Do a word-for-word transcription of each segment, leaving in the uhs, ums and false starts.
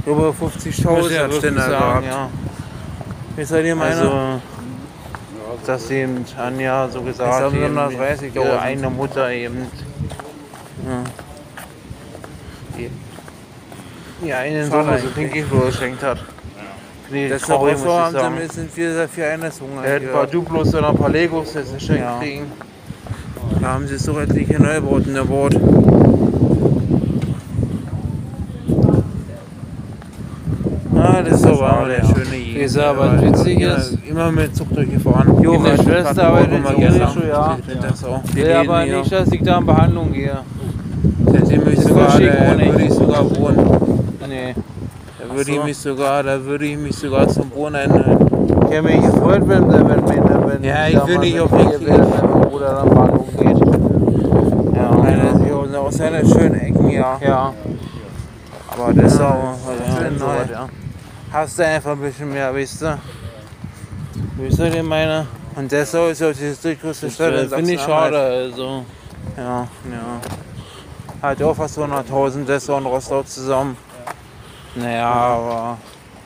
über fünfzigtausend ja hat Ständer sagen, gehabt. ja. Wie seid ihr meine? Also, dass eben Anja so gesagt Jetzt haben wir eben, noch dreißigtausend. ihre eigene Mutter eben Ja. die, die einen Schade Sohn so eigentlich. Pinky-Klo geschenkt hat. Nee, Das traurig, muss Restaurant ich haben sagen. sie sind wir für eines Hunger. Er hat ein paar Duplos oder ein paar Legos jetzt geschenkt Ja. kriegen. Da haben sie so etliche Neubauten erbaut. Ah, das ist so so war war der ja. schöne Jäger. Ist aber witzig immer, ist- immer mit Zug durchgefahren. Jo, meine Schwester arbeitet mal in gerne. Jeschu, ja. Ich finde das auch. Die Will Läden aber hier. nicht, dass ich da in Behandlung gehe. Seitdem ich Das sogar, verstehe ich da auch nicht. würde ich sogar wohnen. Nee. Da würde Ach ich so. mich sogar, da würde ich mich sogar zum Wohnen einhalten. Ich hätte mich gefreut, wenn, wenn, wenn, wenn Ja, ich ich da will mal nicht mit auf dir wirklich- wäre, wenn mein Bruder dann in Behandlung geht. Ja, Meine, sie aus seiner schönen Ecken, ja. ja. Aber das ist Ja, auch, ja, ja, so was, ja. hast du einfach ein bisschen mehr, weißt du? Wisst ihr, den meine? Und Dessau ist ja die drittgrößte Stadt in Das finde ich Sachsen-Anhalt. schade, also. Ja, ja. Hat auch fast hunderttausend Dessau und Rostock zusammen. Naja, aber.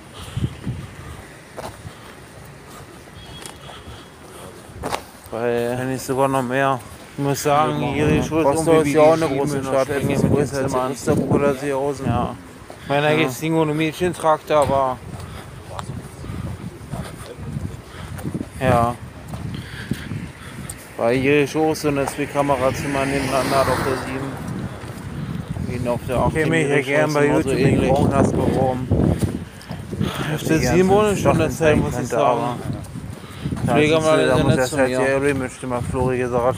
Weil, wenn nicht sogar noch mehr. Ich muss sagen, ihre Schuld Rostock ist ja auch eine große Stadt, etwas größer als Mann. Rostock oder Seehausen. Ja. Ich meine, da Ja. gibt es irgendwo einen Mädchentraktor, aber. Ja. Bei Jericho auch so eine zwei Kamerazimmer nebeneinander hat auf der sieben. Wie auf der acht. Ich kenn mich ja gern bei YouTube in ähnlich. Braunhaus beworben. Auf der sieben Wohnung schon eine Zeit, muss ich sagen. Pfleger mal da ist muss ja das nicht halt zu mir. ja Remix immer Flori gesagt.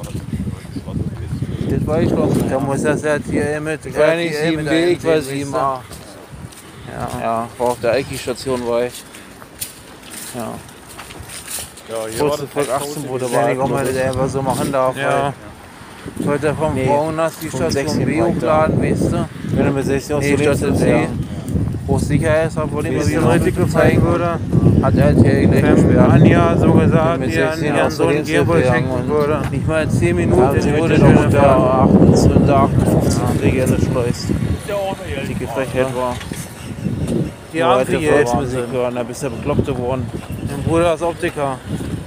Das war ich doch. Da muss das halt hier mit. Ich war nicht sieben B, ich war sieben A. Ja. Ja, war auf der Eiki-Station war ich. Ja. Kurz vor achtzehn wurde Wenn ich auch war mal selber so machen darf. Ja. Ich wollte vom Nee, Frauenhaus die vom Station sechzehn B war ich da. hochladen, weißt du? Wenn du mit sechzehn Nee, Station C. Wo es sicher ist, obwohl ich Wie mir es wieder so richtig richtig zeigen zeigen würde. hat er hier gleich Wenn gesperrt. Anja so gesagt, Mit die an sechzehn ihren aus Sohn der Gierboy Hilfe schenken gegangen würde. Nicht mal zehn Minuten, Ja, ich sie wurde wurde schon doch da. der achtundfünfzig geschleust. Die Frechheit war. Die haben viel Geld. Musik hören, da bist du bekloppt geworden. Mein Bruder ist Optiker.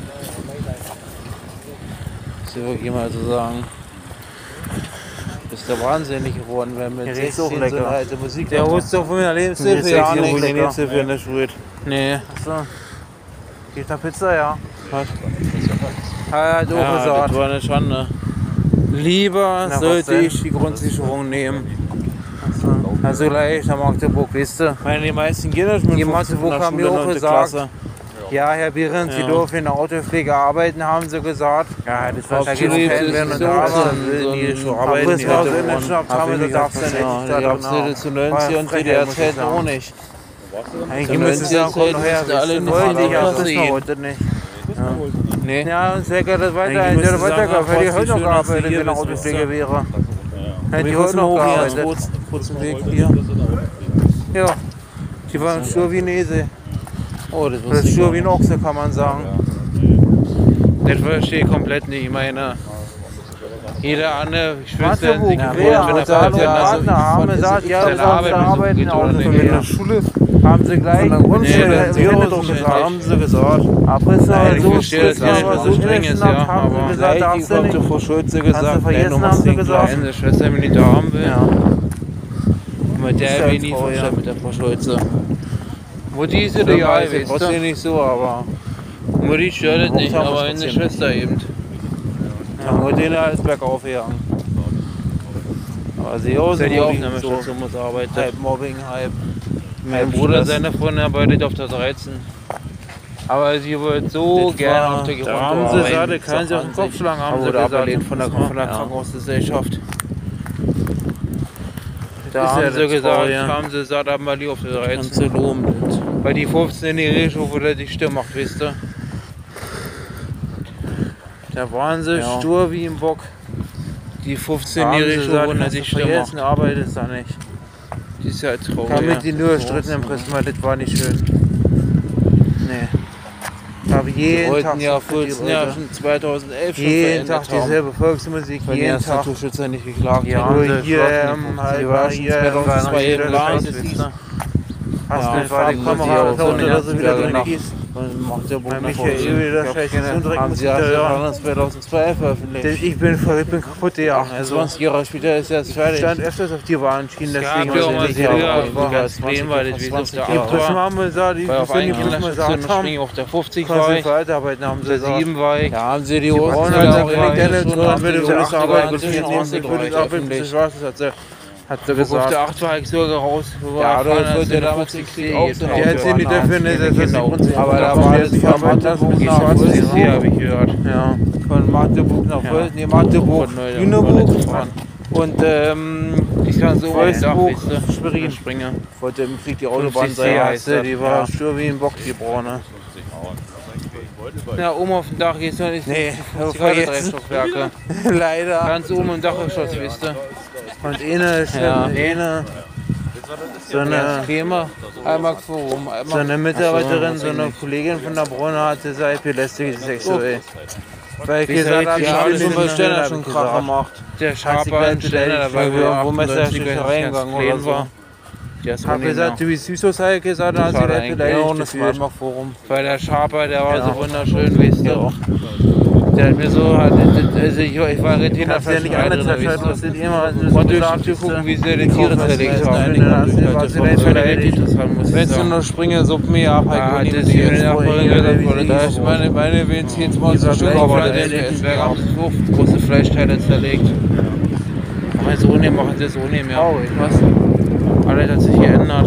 Das will wirklich mal so sagen. Bist du wahnsinnig geworden, wenn mit Der riecht sechzehn auch so lecker. eine alte Musik Der macht. holst doch von meiner Lebenshilfe Hilfe, ja ja, nicht nicht lecker. Lebenshilfe in der Schule. Nee. Achso. Geht nach Pizza, ja. Was? Ja, doof Ja, gesagt. das war eine Schande. Lieber Na, was sollte denn? ich die Grundsicherung nehmen. Also gleich nach Magdeburg, weißt du? Ich meine, die meisten Kinder schon Die Magdeburg haben mir auch gesagt, ja, Herr Behrens, Sie Ja. dürfen in der Autopflege arbeiten, haben sie gesagt. Ja, das war Auf da Chile gibt es ist keinen so, Wenn und Aber. so ein- so ein Aber das die war heute so in der wohnen. Schnapp, haben wir Ja, darfst du nicht. die gab's nicht zu neunzig und zu der Zeit auch nicht. Eigentlich müsste ich sagen, komm noch her, müssten alle wir nicht wollen fahren, nicht, aber aber das das ist noch eh- heute nicht. Nee. Ja, und sehr gerne das weiter, Eigentlich hätte müsste er sagen, weitergearbeitet, ach, hätte ich was, heute wie noch schön, dass gearbeitet, du hier wenn er bist, Autopflege wisst wäre. Hätte Wir ich müssen heute noch hoch hier, gearbeitet. kurz, kurzen Weg hier. Ja, die waren stur wie ein Esel. Oh, das Das wusste ist ich stur gar wie ein nicht. Ochse, kann man sagen. Das verstehe ich komplett nicht. Ich meine, jeder andere Schwester, Magdeburg, sich wer? gewöhnt, wenn er Unser Partner Partner haben von gesagt, ja, seiner du sollst Arbeit da nicht so arbeiten, geht oder Auto nicht. für Ja. in der Schule. Haben sie gleich Von der Grundschule, nee, sie sie haben haben doch doch gesagt. gesagt. Haben sie gesagt. Abriss Nein, ich so verstehe das ja nicht, was so streng ist, ja. haben sie Aber gesagt, gleich darfst du kommt nicht. doch Frau Schulze Kannst gesagt, du nein, vergessen, du haben musst sie den gesagt. kleinen Schwester, wenn die da haben will. Ja. Mit der Ist habe ich halt nie Frau, verstanden, ja. mit der Frau Schulze. Mutti ist ja Dann egal, weiß ich weißt trotzdem du? nicht so, aber Mutti stört es nicht, Hochhaben aber ist eine trotzdem. Schwester eben. ja, mit denen alles bergauf gegangen. Aber sie auch Die so Aufnahmestation muss arbeiten. halb Mobbing, halb. Mein halb Bruder, Stress. seine Freundin arbeitet auf der dreizehn. Aber sie wollte so Das gerne war- auf der da Grundschule haben sie arbeiten. gesagt, da kann sie auf den Kopf schlagen, haben Aber sie wurde gesagt. abgelehnt von der, von der Ja. Krankenhausgesellschaft. Da ist haben ja sie so gesagt, Frau, ja. haben sie gesagt, haben wir die auf der Und dreizehn. zu loben. Weil die fünfzehn-jährige schon wieder die Stimme macht, wisst ihr? Da waren sie Ja. stur wie im Bock. Die Da haben sie fünfzehn-jährige schon gesagt, wieder kannst die du Stimme vergessen, macht. Arbeit ist da nicht. Die ist ja traurig. Kam ja. mit die nur Stritten im Prisma, das war nicht schön. Nee. Ich habe Die jeden wollten Tag ja so für die vierzehn Jahre Leute. schon zweitausendelf schon Jeden verändert Tag dieselbe Volksmusik, Wenn die jeden ersten Tag. Naturschützer nicht geklagt Ja, haben. nur hier, ähm, die halt war mal schon hier, zweitausendzwei hier, eben lang. das ist- Hast Ja, du die gerade die Kamera Kamera so oder eine so wieder drin Nacht. gießt? Und macht der Buch Bei nach Michael Hause. wieder Ich schlecht glaub, Soundtrack haben muss sie ich da hören. ja zweitausendzwei veröffentlicht. Ich bin verrückt, bin kaputt gegangen. Also, zwanzig Jahre später ist er jetzt ich fertig. stand öfters auf die Warnschienen, Ja, deswegen wir weiß haben ich mal nicht, früher, aber als wir war ganz zwanzig, klein waren, das wie so auf zwanzig der im Jahre. Bus Acht war. haben wir gesagt, die Weil auf wissen einen nicht, was wir Kinderstation gesagt haben. springen auf der fünfzig Kannst war du ich, weiterarbeiten, haben auf sie der gesagt. sieben war ich. Ja, haben sie die Und Ohren dann da hat er rein, nicht schon gerne haben sie würde die für das Ohren arbeiten, da gut für rein, den haben sie Dienst, für die das Arbeiten, öffentlich. das war's, das hat sie, hat sie Auf gesagt. der acht war ich sogar raus. wo wir Ja, fahren, das als wird wir ja in der damals fünfzig Krieg C auch gefahren so. Die haben. erzählen nicht Ja, dafür, nicht, dass das Genau. nicht Aber da davon war der das sich von arbeiten lassen, Magdeburg die nach schwarz Wolfsburg. sind. C habe ich gehört. Ja. Von Magdeburg nach Ja. Wolfsburg, nee, Magdeburg, Von Neuer- Lüneburg Wolfsburg. und ähm, Ich kann so auf dem Dach, Wolfsburg, weißt du, Schwerin. Springer. Wollte im Krieg die Autobahn fünfzig C sein. heißt Ja, das. die war Ja. stur wie ein Bock, die Braune. Ja, oben auf dem Dach gehst du nicht. Nee, gerade vergessen. drei Stockwerke. Leider. Ganz oben im Dachgeschoss, weißt du. Und eine, Ja. eine, so Ja, eine, Thema. Einmal Forum, so einmal. eine Mitarbeiterin, Ach so eine Kollegin von der Braune hat gesagt, belästigt sexuell. Weil ich Wie gesagt soll habe, ich Ja, Ja, alles das schon bei Ständer hab schon ich Krach gesagt. gemacht. Der Hat sie Schaber gleich in Ständer, beleidigt, da weil war wir wir irgendwo achtundneunzig, messerliche ganz reingegangen oder klein so. war. Der ist Hab auch nicht gesagt, mehr. du bist süß aus Heil gesagt, dann hat sie war gleich eigentlich Ja, beleidigt und das gefühlt. Weimar Forum. Weil der Schaber, der war Ja. so wunderschön, weißt du. Ja. Der hat mir so, hat- also ich, ich war Retina Kannst du ja nicht anders drin, entscheiden, weißt was du. sind immer Und durch zu gucken, wie sie die Tiere zerlegt haben. Wenn du dann Das was war sie so beleidigt. interessant, muss ich Wenn du sagen. nur springe, so mir ab, Ah, halt das nicht ist mit die dir. Nachbarin gesagt, wurde Da das ist meine, meine Benzin zwanzig Stück, aber aber in, das in Berg haben sie so große Fleischteile zerlegt. Aber so ohne machen sie es ohne mehr. Traurig. Was? Alles hat sich geändert.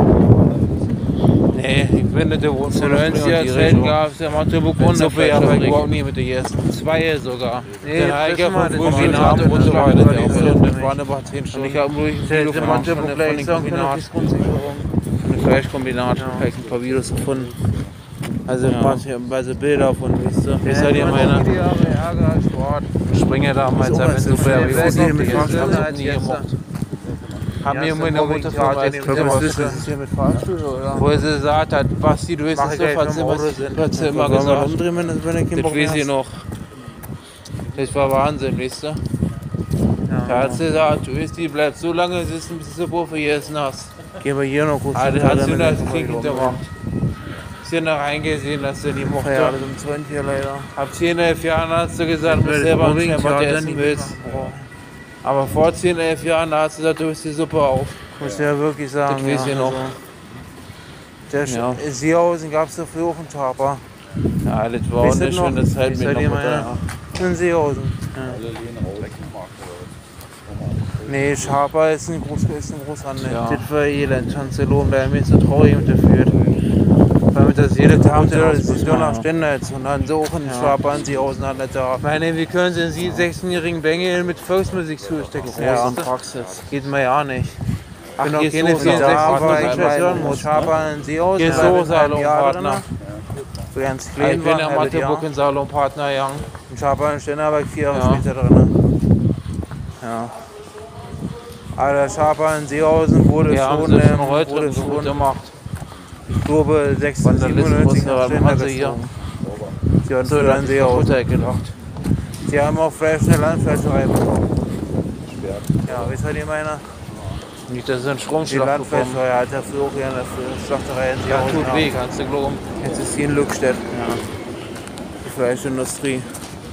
Nee, ich bin nicht der Wohnung. Zu neunziger Zeiten gab es ja Magdeburg ohne Suppe, ja, aber ich Fleischfabrik. überhaupt nie mit dir gegessen. Zwei sogar. Nee, Den das habe ich ja ist mal von das früh bis Kombinat Abend und runtergearbeitet. das Das war waren aber zehn Und Stunden. ich habe durch ein Der Kilo der von manche von dem gleich sagen können, Kombinat. das ist Grundsicherung. Ein Fleischkombinat. Da habe ich ein paar Videos gefunden. Also Ja. manche, also Bilder von, weißt du. Wie seid ihr meine? Viele Jahre Ärger als Sport. Springer damals, Ist auch wenn was du für bei eine mir Welt, die mit mit Fahrstuhl Fahrstuhl als nie jetzt. gemacht. Haben Ja, mir ist meine der Mutter Mobbing-Tat, verweist, den guck wir mal, wissen. das ist hier mit Fahrstuhl, oder? Wo sie gesagt hat, Basti, du hast Mach es ich so gleich hat sie vom Auto immer- sind. hat sie immer Wollen wir gesagt. umdrehen, wenn das- wenn der Kind Das Bock weiß ich hat? noch. Das war Wahnsinn, weißt du? Da hat sie gesagt, du weißt, die bleibt so lange sitzen, bis du so Puffe gegessen hast. Gehen wir hier noch kurz. Ah, das runter, hat sie damit das wir Kind noch gemacht. Sie hat noch reingesehen, dass sie die mochte. Feierabend um zwanzig hier leider. Ab zehn, elf Jahren hast du gesagt, du musst Das selber Mobbing, entscheiden, was du Theater essen nicht willst. mitmachen. Aber vor zehn, elf Jahren, da hast du gesagt, du isst die Suppe auf. Muss ja wirklich sagen. Das weiß ich noch. Der Ja. ja. Seehausen gab es doch früher auch einen Taper. Ja, das war auch Wisst ihr eine noch? schöne Zeit Wisst mit ihr, der die Mutter. meine? In Seehausen. Ja. Nee, Schaper ist ein, Groß, ist ein Großhandel. Ja. Das war elend. Chancelon, da mir so traurig unterführt. Weil mit das jede Tag Mutter, das ist nur nach ja. Ständer jetzt. Und dann so auch in Ja. Schaper in Seehausen an der Tag. Ich meine, wie können sie sie sechzehnjährigen Bengel mit Volksmusik zustecken? Ja. Und Praxis. Geht mir ja nicht. Ach, Bin auch gehst keine du vier so, Jahre, sag, aber was ich man weiß hören schon, muss, Schaper in Seehausen. Gehst da so, bin ich ein Jahr drin. Salonpartner. Wo ganz Ich klein bin war, ja ein halbes Magdeburg Jahr. in Salonpartner gegangen. In Schaper in Ständer war ich vier Jahre Ja. später drin. Ja. Aber der Schaper in Seehausen wurde Ja, haben schon, sie ähm, schon heute wurde so gut schon, gemacht. ich glaube, sechzehn, Vandalismus, siebenundneunzig ja, nach Ständer machen sie hier. gezogen. Sie hatten So, früher da in hat die Seehausen. Mutter gedacht. Sie haben auch Fleisch in der Landfleischerei bekommen. Ja, wisst ihr, die meine? Nicht, dass sie einen Die Stromschlag bekommen. Landfleischerei hat ja früher auch hier eine Schlachterei in Ja, Seehausen. tut weh, kannst du glauben. Jetzt ist sie in Lückstedt. Die Fleischindustrie.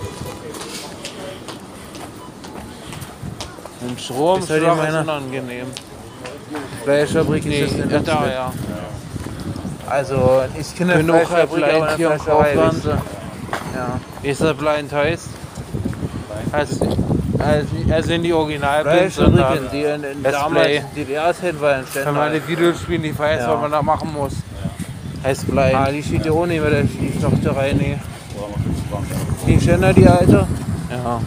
Ein Ist halt Stromschlag immer ist einer- unangenehm. Fleischfabrik Nee, ist das in ja, da, Lückstedt. ja. Also, ich kenne eine Genug Fleischfabrik, Halblein aber eine hier im Fleischerei, Kaufland. wisst ihr? Ja. Ist das Blind heißt? Als, als, also in die Originalbilder, Fleischfabriken, die in, in Let's damals Play. in D D R-Zeit waren, wenn man die Videos spielen, die weiß, Ja. was man da machen muss. heißt Blei. Ah, die steht ja auch nicht bei der Schlachterei, nee. Die Ständer, die alte? Ja.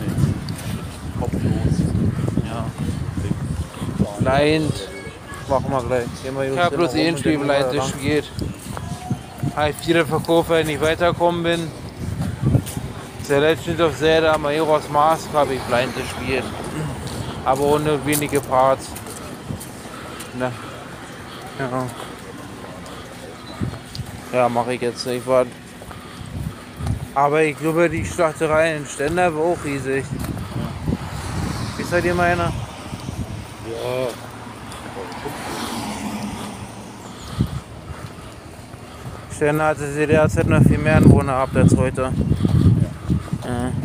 Ja. Blind. Machen wir gleich. Gehen wir Ich just habe bloß immer rum ein mit Spiel dem Blind Ruder ran. gespielt. Habe ich viele verkauft, weil ich nicht weitergekommen bin. The Legend of Zelda Majora's Mask habe ich Blind gespielt. Aber ohne wenige Parts. Ne? Ja. Ja, mache ich jetzt. Ich war Aber ich glaube, die Schlachterei in Ständer war auch riesig. Wie seid ihr meiner? Sterne hatte sie derzeit noch viel mehr Einwohner ab als heute. Ja.